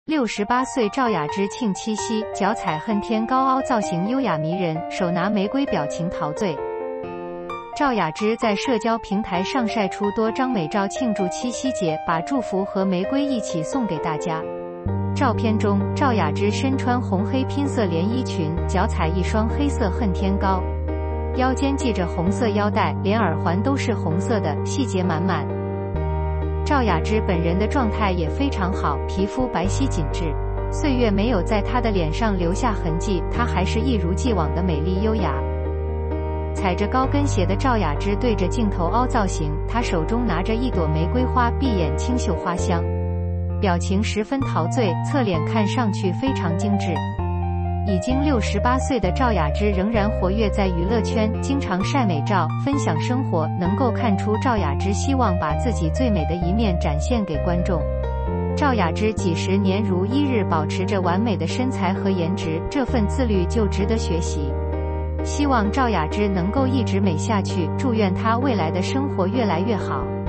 68岁赵雅芝庆七夕，脚踩恨天高，凹造型优雅迷人，手拿玫瑰表情陶醉。赵雅芝在社交平台上晒出多张美照庆祝七夕节，把祝福和玫瑰一起送给大家。照片中，赵雅芝身穿红黑拼色连衣裙，脚踩一双黑色恨天高，腰间系着红色腰带，连耳环都是红色的，细节满满。赵雅芝本人的状态也非常好，皮肤白皙紧致，岁月没有在她的脸上留下痕迹，她还是一如既往的美丽优雅。踩着高跟鞋的赵雅芝对着镜头凹造型，她手中拿着一朵玫瑰花，闭眼清嗅花香，表情十分陶醉，侧脸看上去非常精致。已经68岁的赵雅芝仍然活跃在娱乐圈，经常晒美照，分享生活，能够看出赵雅芝希望把自己最美的一面展现给观众。赵雅芝几十年如一日保持着完美的身材和颜值，这份自律就值得学习。希望赵雅芝能够一直美下去，祝愿她未来的生活越来越好。